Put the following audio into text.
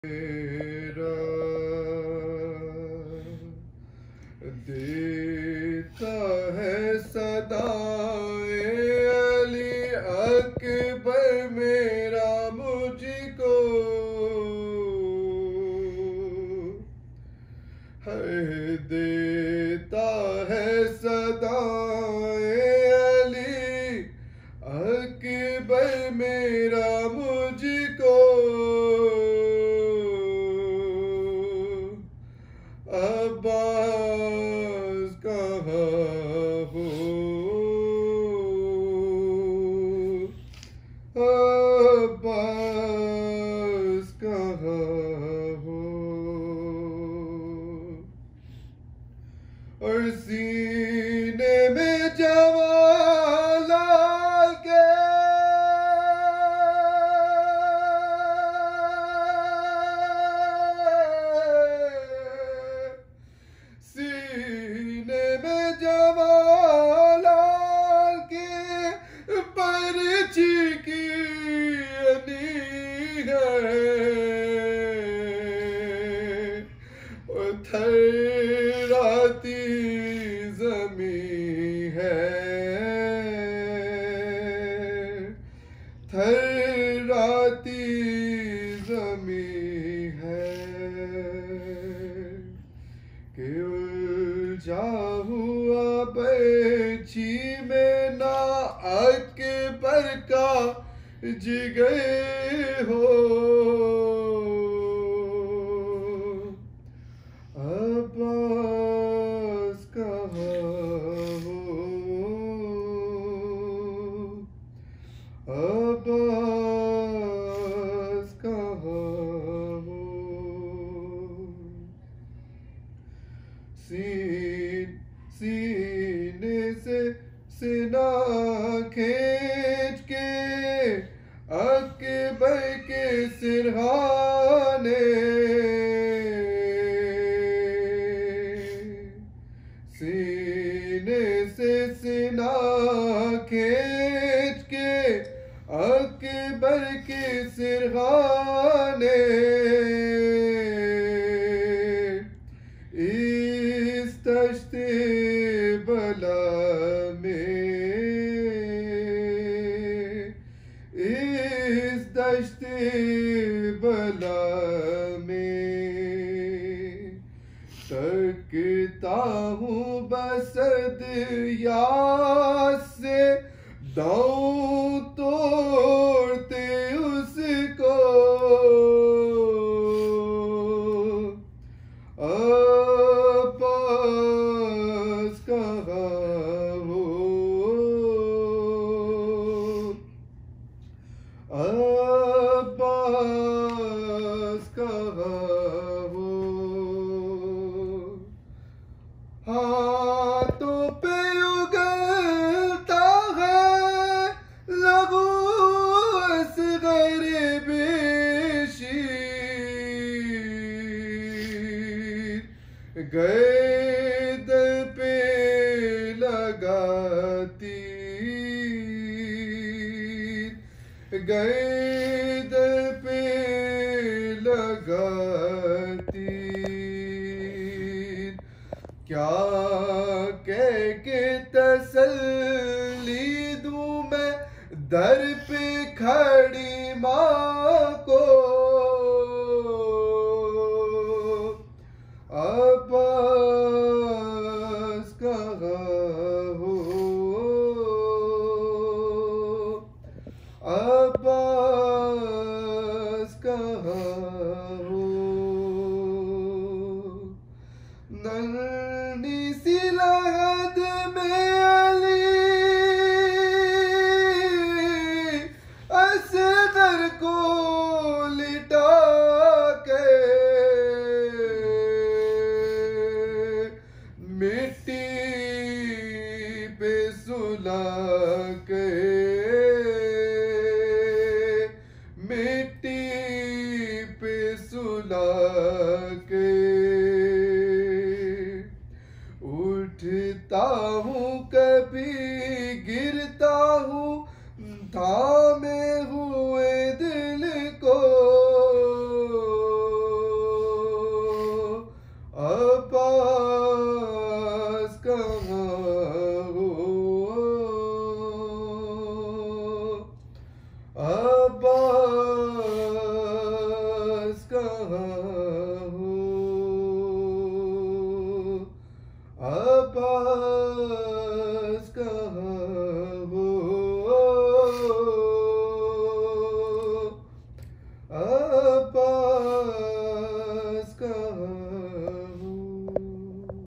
तेरा देता है सदाए अली अकबर मेरा मुझको है देता है सदाए अली अकबर मेरा मुझको अब्बास कहाँ हो अब्बास कहाँ हो और सीने में जवान लाल के सीने में जवान लाल के पर्ची की अनी है और थर्राती ज़मीं है थर्राती ज़मीं है कि उलझा हुआ पर्ची में ना अकबर का जिगर हो अब्बास कहाँ हो अब्बास कहाँ हो सीने से सीना खींच के अकबर के सिरहाने सीने से सीना खींच के अकबर के सिरहाने इस तश्ते बला में इस दश्ते बला में तकता हूँ बसद याद से दाऊं तोड़ते उसको अब्बास कहाँ हो अब्बास कहाँ हो हाथों पे उगलता है लहू असग़र बेशीर गर्द पे लगाती गर्द पे लगाती क्या कह के तसल्ली दूं मैं दर पे खड़ी माँ को अब्बास कहाँ हो अब्बास कहाँ हो नन्ही सी लहद में अली असग़र को लिटा के मिट्टी पे सुला के मिट्टी पे सुला के उठता हूँ कभी गिरता हूँ था